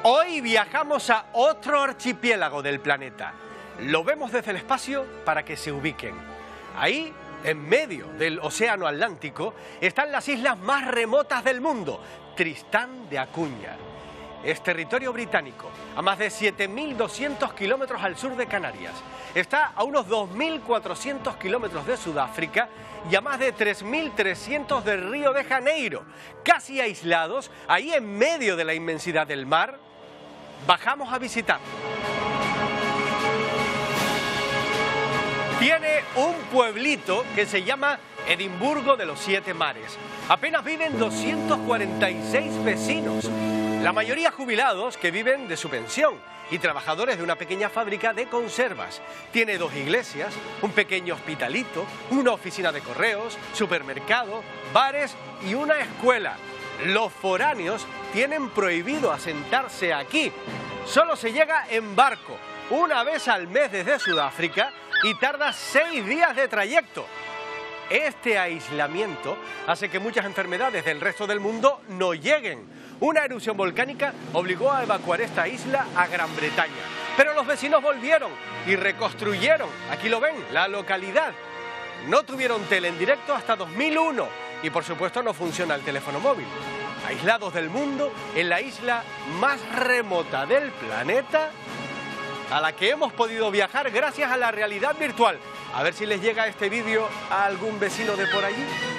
Hoy viajamos a otro archipiélago del planeta. Lo vemos desde el espacio para que se ubiquen. Ahí, en medio del océano Atlántico, están las islas más remotas del mundo, Tristán de Acuña. Es territorio británico, a más de 7.200 kilómetros al sur de Canarias. Está a unos 2.400 kilómetros de Sudáfrica y a más de 3.300 del Río de Janeiro. Casi aislados, ahí en medio de la inmensidad del mar, bajamos a visitar. Tiene un pueblito que se llama Edimburgo de los Siete Mares. Apenas viven 246 vecinos, la mayoría jubilados que viven de su pensión y trabajadores de una pequeña fábrica de conservas. Tiene 2 iglesias, un pequeño hospitalito, una oficina de correos, supermercado, bares y una escuela. Los foráneos tienen prohibido asentarse aquí. Solo se llega en barco, una vez al mes desde Sudáfrica, y tarda 6 días de trayecto. Este aislamiento hace que muchas enfermedades del resto del mundo no lleguen. Una erupción volcánica obligó a evacuar esta isla a Gran Bretaña. Pero los vecinos volvieron y reconstruyeron, aquí lo ven, la localidad. No tuvieron tele en directo hasta 2001 y por supuesto no funciona el teléfono móvil. Aislados del mundo, en la isla más remota del planeta, a la que hemos podido viajar gracias a la realidad virtual. A ver si les llega este vídeo a algún vecino de por allí.